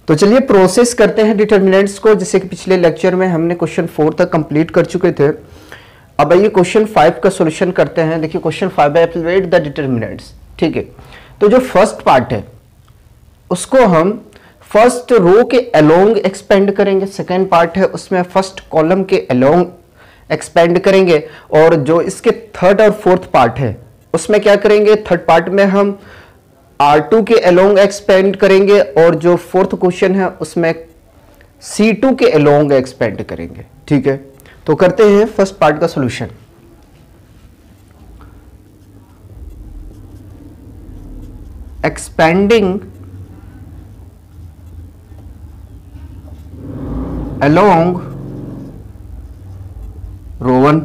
तो चलिए प्रोसेस करते हैं डिटर्मिनेंट्स को, जैसे कि पिछले लेक्चर में हमने क्वेश्चन 4 तक कंप्लीट कर चुके थे। अब आइए क्वेश्चन 5 का सॉल्यूशन करते हैं। देखिए क्वेश्चन 5 है एवलुएट द डिटर्मिनेंट्स। ठीक है, तो जो फर्स्ट पार्ट है उसको हम फर्स्ट रो के अलोंग एक्सपेंड करेंगे, सेकेंड पार्ट है उसमें फर्स्ट कॉलम के अलोंग एक्सपेंड करेंगे, और जो इसके थर्ड और फोर्थ पार्ट है उसमें क्या करेंगे, थर्ड पार्ट में हम R2 के अलोंग एक्सपेंड करेंगे, और जो फोर्थ क्वेश्चन है उसमें C2 के अलोंग एक्सपेंड करेंगे। ठीक है, तो करते हैं फर्स्ट पार्ट का सॉल्यूशन। Expanding along row 1।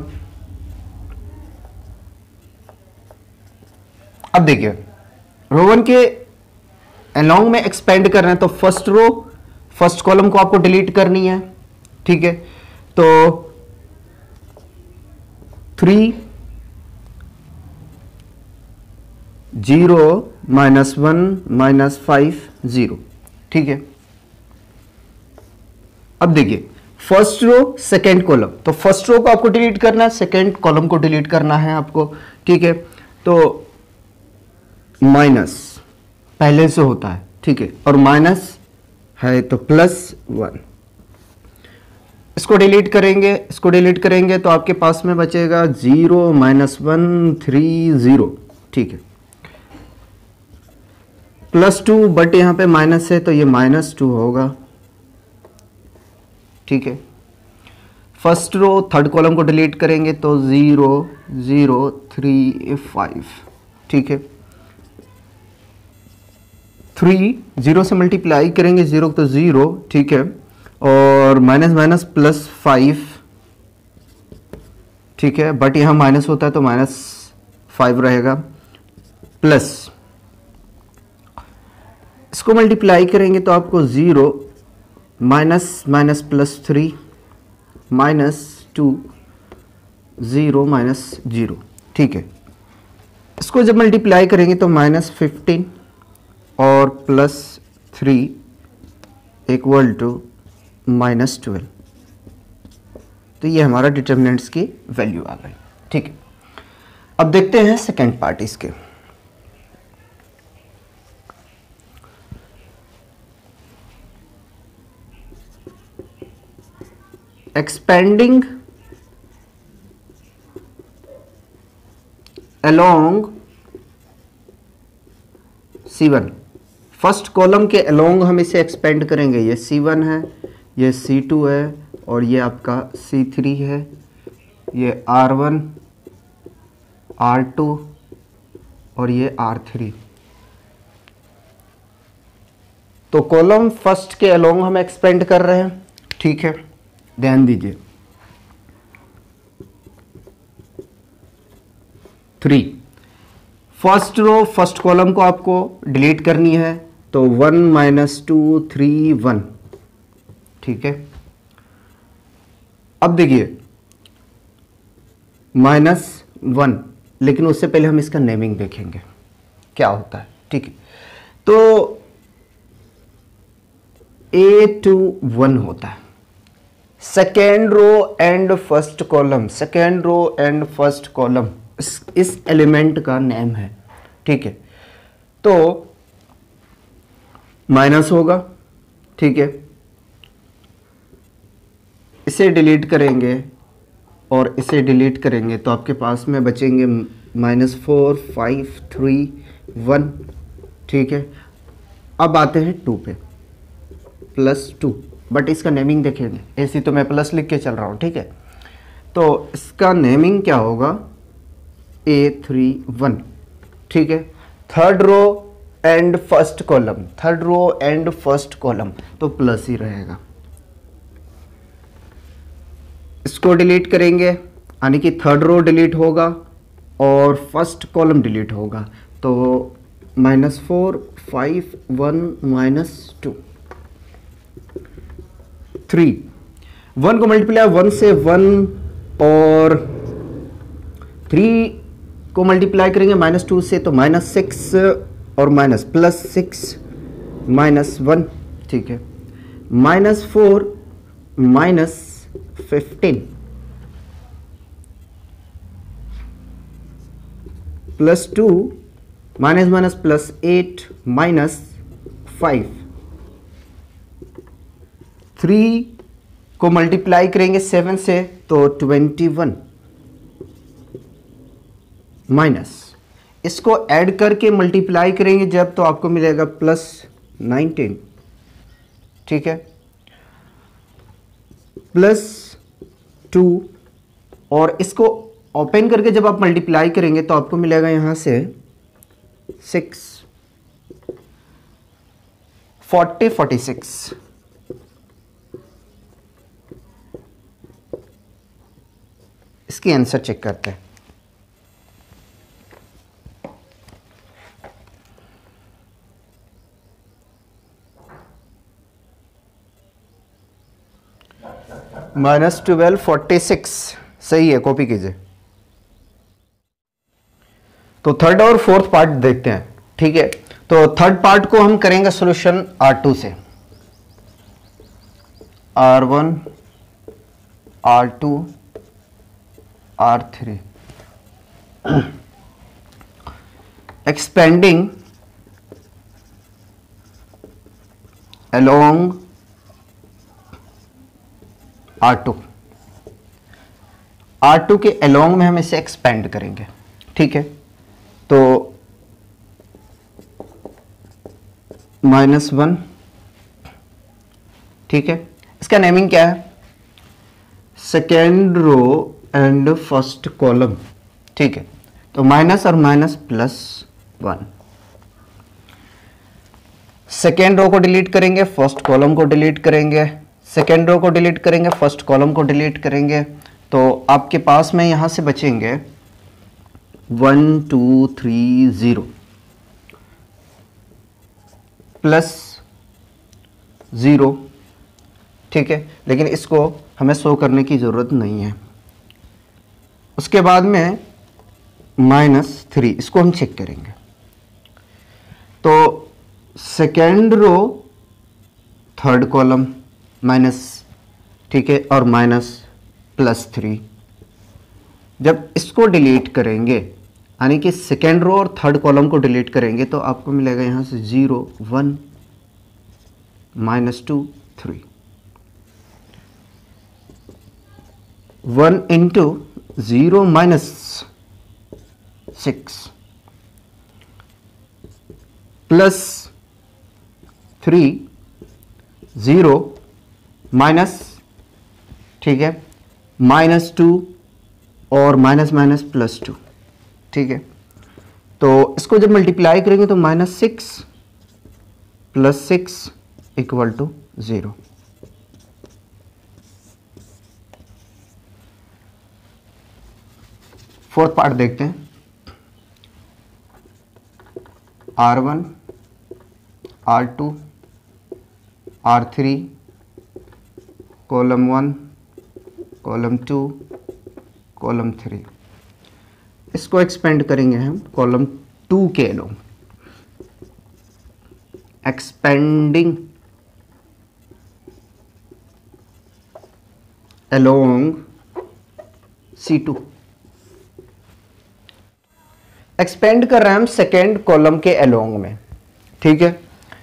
अब देखिए रो 1 के अलोंग में एक्सपेंड कर रहे हैं, तो फर्स्ट रो फर्स्ट कॉलम को आपको डिलीट करनी है। ठीक है, तो 3 0 -1 -5 0। ठीक है, अब देखिए फर्स्ट रो सेकेंड कॉलम, तो फर्स्ट रो को आपको डिलीट करना है, सेकेंड कॉलम को डिलीट करना है आपको। ठीक है, तो माइनस पहले से होता है। ठीक है, और माइनस है तो +1। इसको डिलीट करेंगे, इसको डिलीट करेंगे तो आपके पास में बचेगा 0 -1 3 0। ठीक है, +2, बट यहां पे माइनस है तो ये -2 होगा। ठीक है, फर्स्ट रो थर्ड कॉलम को डिलीट करेंगे तो 0 0 3 5। ठीक है, 3 0 से मल्टीप्लाई करेंगे, 0 तो 0। ठीक है, और माइनस माइनस +5। ठीक है, बट यहां माइनस होता है तो -5 रहेगा, प्लस इसको मल्टीप्लाई करेंगे तो आपको 0 माइनस माइनस +3 -2 0 -0। ठीक है, इसको जब मल्टीप्लाई करेंगे तो -15 और +3 इक्वल टू -12। तो ये हमारा डिटर्मिनेंट्स की वैल्यू आ गई। ठीक है, अब देखते हैं सेकेंड पार्ट इसके। Expanding along C1, first column के अलोंग हम इसे एक्सपेंड करेंगे। ये C1 है, ये C2 है, और ये आपका C3 है, ये R1 R2 और ये R3। तो कॉलम फर्स्ट के अलोंग हम एक्सपेंड कर रहे हैं। ठीक है, ध्यान दीजिए 3 फर्स्ट रो फर्स्ट कॉलम को आपको डिलीट करनी है, तो 1 -2 3 1। ठीक है, अब देखिए -1, लेकिन उससे पहले हम इसका नेमिंग देखेंगे क्या होता है। ठीक है, तो A21 होता है, second row and first column, second row and first column इस एलिमेंट का नेम है। ठीक है, तो माइनस होगा। ठीक है, इसे डिलीट करेंगे और इसे डिलीट करेंगे तो आपके पास में बचेंगे -4 5 3 1। ठीक है, अब आते हैं 2 पे, +2, बट इसका नेमिंग देखेंगे। ऐसी तो मैं प्लस लिख के चल रहा हूं। ठीक है, तो इसका नेमिंग क्या होगा, A31। ठीक है, third row and first column, third row and first column तो प्लस ही रहेगा। इसको डिलीट करेंगे यानी कि थर्ड रो डिलीट होगा और फर्स्ट कॉलम डिलीट होगा, तो -4 5 1 -2 3। 1 को मल्टीप्लाई 1 से 1 और 3 को मल्टीप्लाई करेंगे -2 से तो -6 और +6 -1। ठीक है, -4 -15 +2 +8 -5, 3 को मल्टीप्लाई करेंगे 7 से तो 21 माइनस, इसको ऐड करके मल्टीप्लाई करेंगे जब तो आपको मिलेगा +19, ठीक है, +2 और इसको ओपन करके जब आप मल्टीप्लाई करेंगे तो आपको मिलेगा यहां से 6 40 46। इसकी आंसर चेक करते हैं। -12 46 सही है, कॉपी कीजिए। तो थर्ड और फोर्थ पार्ट देखते हैं, ठीक है। तो थर्ड पार्ट को हम करेंगे सॉल्यूशन R2 से, R1 R2 R3, expanding along R2 के along में हम इसे एक्सपेंड करेंगे, ठीक है। तो -1, ठीक है, इसका नेमिंग क्या है, second row and first column, ठीक है। तो माइनस और माइनस +1, सेकेंड रो को डिलीट करेंगे, फर्स्ट कॉलम को डिलीट करेंगे, सेकेंड रो को डिलीट करेंगे, फर्स्ट कॉलम को डिलीट करेंगे, तो आपके पास में यहां से बचेंगे 1 2 3 0 +0, ठीक है, लेकिन इसको हमें शो करने की जरूरत नहीं है। उसके बाद में -3, इसको हम चेक करेंगे। तो second row third column minus, ठीक है, और -+3, जब इसको डिलीट करेंगे यानी कि सेकेंड रो और थर्ड कॉलम को डिलीट करेंगे तो आपको मिलेगा यहां से 0 1 -2 3, 1 × 0 -6 +3 0 माइनस, ठीक है, -2 और +2, ठीक है। तो इसको जब मल्टीप्लाई करेंगे तो -6 + 6 = 0। फोर्थ पार्ट देखते हैं, R1 R2 R3 column 1 column 2 column 3, इसको एक्सपेंड करेंगे हम कॉलम 2 के along, expanding along C2, expand कर रहे हैं हम सेकेंड कॉलम के अलोंग में, ठीक है।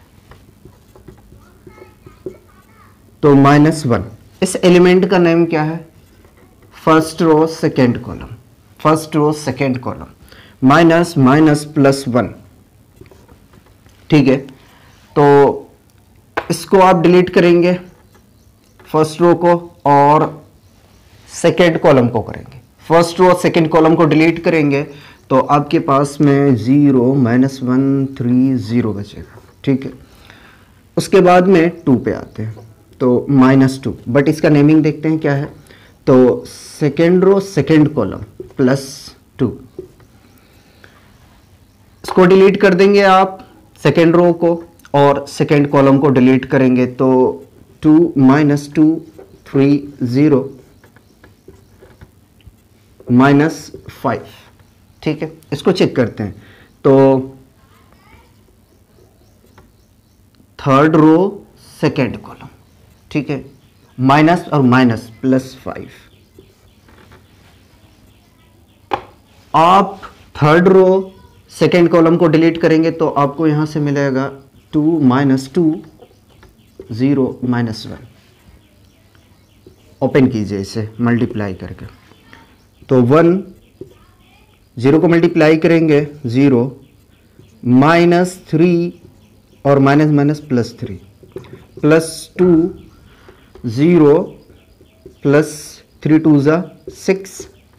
तो -1, इस एलिमेंट का नेम क्या है, first row second column, first row second column, minus +1, ठीक है। तो इसको आप डिलीट करेंगे, फर्स्ट रो को और सेकेंड कॉलम को करेंगे, फर्स्ट रो सेकेंड कॉलम को डिलीट करेंगे तो आपके पास में 0 -1 3 0 बचेगा, ठीक है। उसके बाद में 2 पे आते हैं तो -2, बट इसका नेमिंग देखते हैं क्या है। तो सेकेंड रो सेकेंड कॉलम +2, इसको डिलीट कर देंगे आप, सेकेंड रो को और सेकेंड कॉलम को डिलीट करेंगे तो 2 -2 3 0 -5, ठीक है। इसको चेक करते हैं। तो थर्ड रो सेकेंड कॉलम, ठीक है, माइनस और माइनस +5। आप थर्ड रो सेकेंड कॉलम को डिलीट करेंगे तो आपको यहां से मिलेगा 2 - 2 0 -1। ओपन कीजिए इसे मल्टीप्लाई करके, तो 1 0 को मल्टीप्लाई करेंगे 0 -3 और माइनस माइनस +3 +2 0 +3 2 6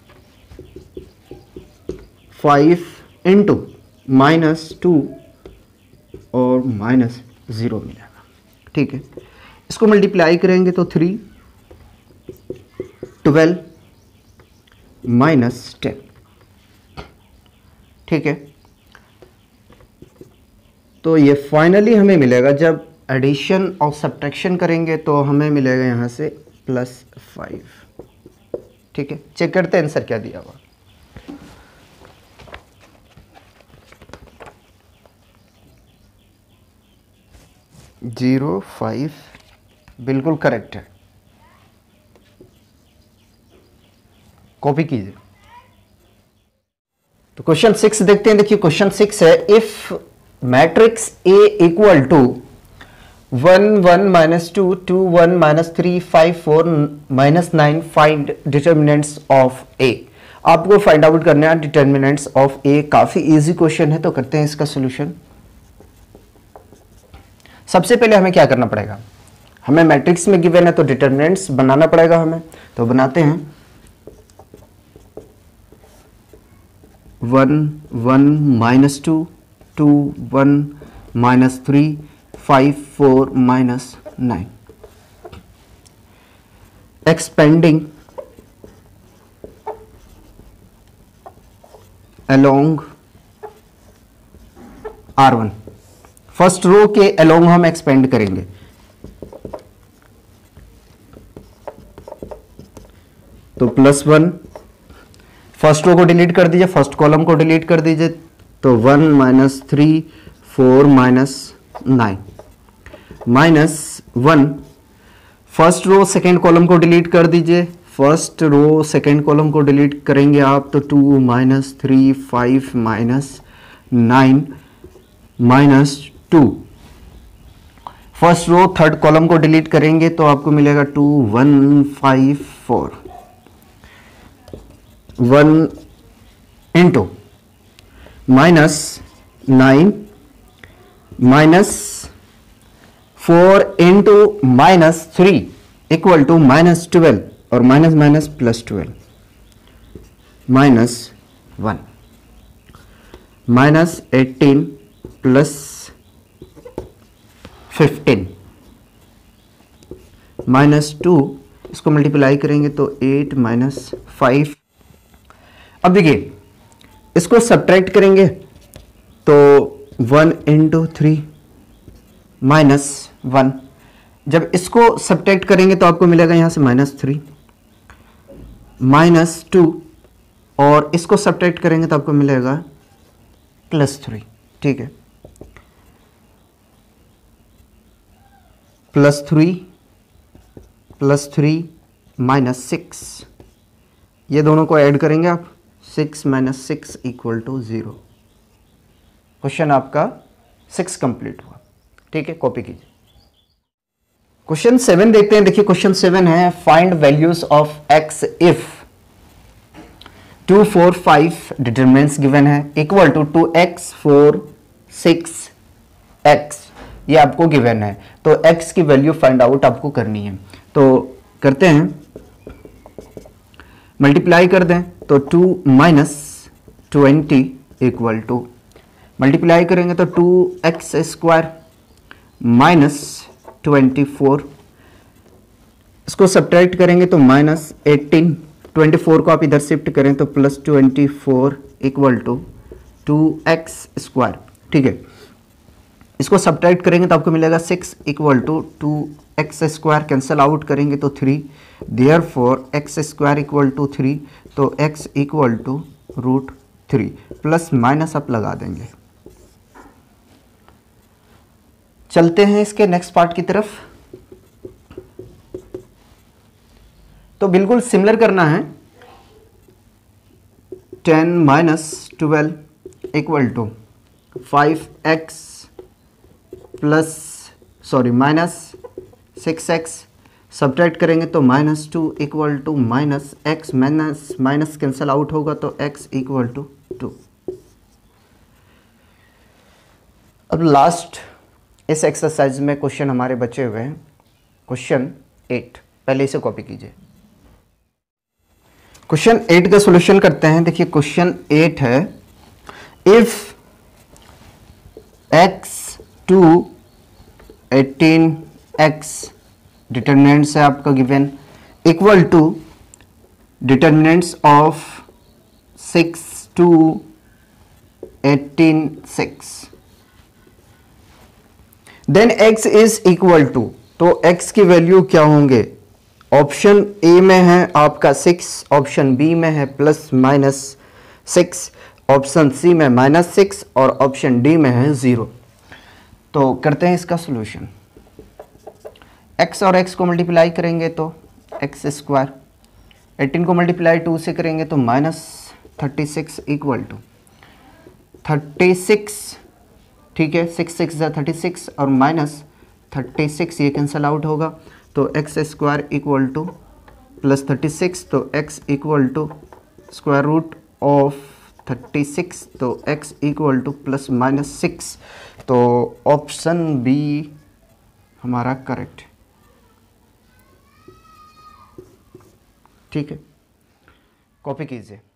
5 इंटू -2 और -0 मिलेगा, ठीक है। इसको मल्टीप्लाई करेंगे तो 3 12 -10, ठीक है। तो ये फाइनली हमें मिलेगा, जब एडिशन और सब्ट्रैक्शन करेंगे तो हमें मिलेगा यहां से +5, ठीक है। चेक करते हैं आंसर क्या दिया हुआ। 0 5 बिल्कुल करेक्ट है, कॉपी कीजिए। तो क्वेश्चन 6 देखते हैं। देखिए क्वेश्चन 6 है, if matrix A equal to 1 1 -2 2 1 -3 5 4 -9 find determinants of A. आपको फाइंड आउट करना है डिटर्मिनेंट्स ऑफ ए। काफी इजी क्वेश्चन है, तो करते हैं इसका सोल्यूशन। सबसे पहले हमें क्या करना पड़ेगा, हमें मैट्रिक्स में गिवन है तो डिटर्मिनेंट्स बनाना पड़ेगा हमें, तो बनाते हैं। 1 1 -2 2 1 -3 5 4 -9 expanding along R1। First row के अलोंग हम एक्सपेंड करेंगे, तो +1। फर्स्ट रो को डिलीट कर दीजिए, फर्स्ट कॉलम को डिलीट कर दीजिए, तो 1 -3 4 -9 -1। फर्स्ट रो सेकेंड कॉलम को डिलीट कर दीजिए, फर्स्ट रो सेकेंड कॉलम को डिलीट करेंगे आप तो 2 -3 5 -9 -2। फर्स्ट रो थर्ड कॉलम को डिलीट करेंगे तो आपको मिलेगा 2 1 5 4 1 इंटू -9 -4 इंटू -3 इक्वल टू -12 और माइनस माइनस +12 -1 -18 +15 -2। इसको मल्टीप्लाई करेंगे तो 8 -5। अब देखिए इसको सब्ट्रैक्ट करेंगे तो 1 × 3 -1। जब इसको सब्ट्रैक्ट करेंगे तो आपको मिलेगा यहां से -3 -2 और इसको सब्ट्रैक्ट करेंगे तो आपको मिलेगा +3, ठीक है। +3 -6, ये दोनों को ऐड करेंगे आप, 6 - 6 = 0। क्वेश्चन आपका 6 कंप्लीट हुआ, ठीक है। कॉपी कीजिए। क्वेश्चन 7 देखते हैं। देखिए क्वेश्चन 7 है, find values of x if 2 4 5 determinants given है इक्वल टू 2x 4 6 x, ये आपको गिवन है, तो x की वैल्यू फाइंड आउट आपको करनी है। तो करते हैं, मल्टीप्लाई कर दें तो 2 - 20 इक्वल टू, मल्टीप्लाई करेंगे तो 2x² -24, इसको सब्ट्रैक्ट करेंगे तो -18, 24 को आप इधर शिफ्ट करें तो +24 इक्वल टू 2x², ठीक है। इसको सब्ट्रैक्ट करेंगे तो आपको मिलेगा 6 equal to 2x², cancel out करेंगे तो 3, देयरफॉर x² इक्वल टू 3, तो x equal to √3, plus minus आप लगा देंगे। चलते हैं इसके नेक्स्ट पार्ट की तरफ। तो बिल्कुल सिमिलर करना है। 10 minus 12 equal to 5x minus 6x, subtract करेंगे तो -2 equal to minus x, minus minus cancel out होगा तो x इक्वल टू 2। अब लास्ट इस एक्सरसाइज में क्वेश्चन हमारे बचे हुए हैं, क्वेश्चन 8, पहले इसे कॉपी कीजिए। क्वेश्चन 8 का सॉल्यूशन करते हैं। देखिए क्वेश्चन 8 है, if x to 18x determinants है आपका given, equal to determinants of 6 two 18 6, then x is equal to, तो x की वैल्यू क्या होंगे? ऑप्शन ए में है आपका 6, ऑप्शन बी में है प्लस माइनस 6, ऑप्शन सी में -6 और ऑप्शन डी में है 0। तो करते हैं इसका सॉल्यूशन। x और x को मल्टीप्लाई करेंगे तो x स्क्वायर, 18 को मल्टीप्लाई 2 से करेंगे तो -36 इक्वल टू 36, ठीक है, 6 6 36 और -36 ये कैंसल आउट होगा तो x square equal to plus 36, तो x equal to square root of 36, तो x equal to plus minus 6, तो ऑप्शन बी हमारा करेक्ट, ठीक है, कॉपी कीजिए।